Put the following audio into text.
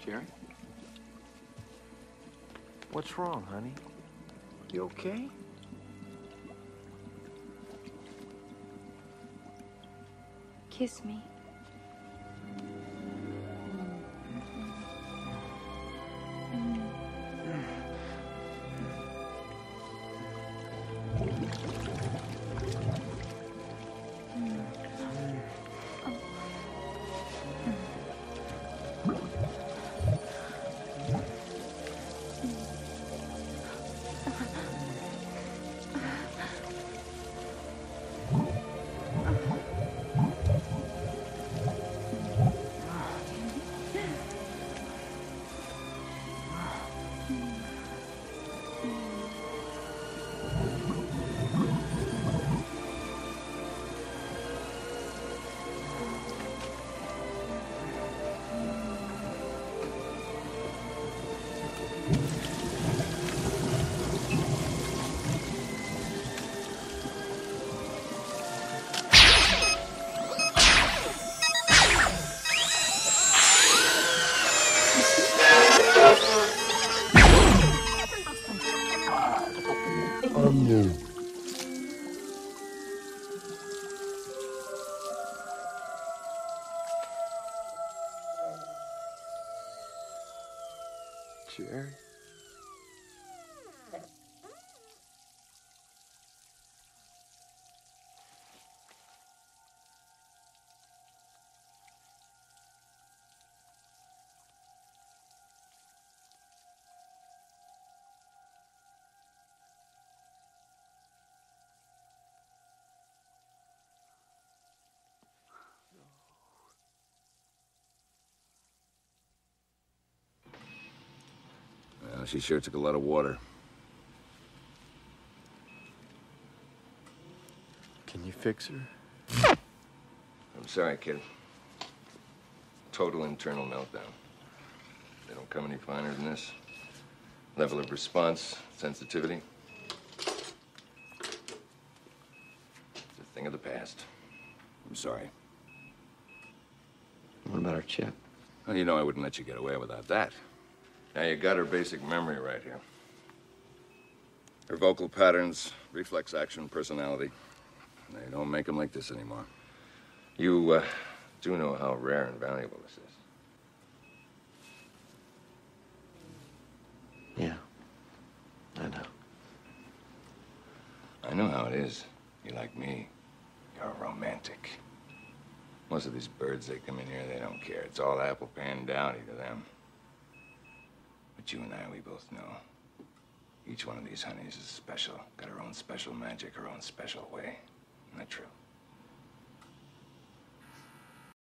Jerry? What's wrong, honey? You okay? Kiss me. Jerry? Well, she sure took a lot of water. Can you fix her? I'm sorry, kid. Total internal meltdown. They don't come any finer than this. Level of response, sensitivity. It's a thing of the past. I'm sorry. What about our chip? Well, you know I wouldn't let you get away without that. Now, you got her basic memory right here. Her vocal patterns, reflex action, personality. They don't make them like this anymore. You do know how rare and valuable this is. Yeah, I know. I know how it is. You're like me. You're a romantic. Most of these birds, they come in here, they don't care. It's all apple pan dowdy to them. But you and I, we both know. Each one of these honeys is special. Got her own special magic, her own special way. Isn't that true?